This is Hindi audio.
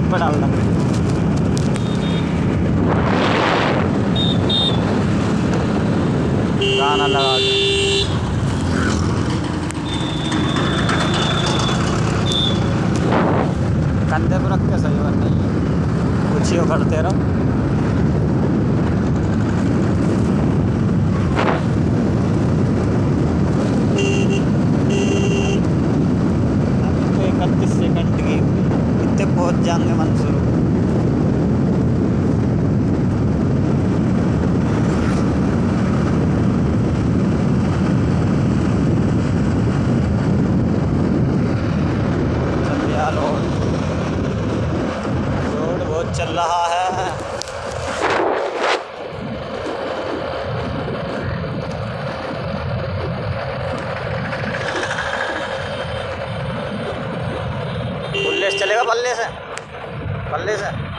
पर डालना। गाना लगा दो। कंधे पर रख के सही बनना है, कुछ ही करते रहो। अभी तो 31 सेकंड की इतने पहुंच जाएंगे मंसूर। रोड बहुत चल रहा है। पुल्ले से चलेगा, पल्ले से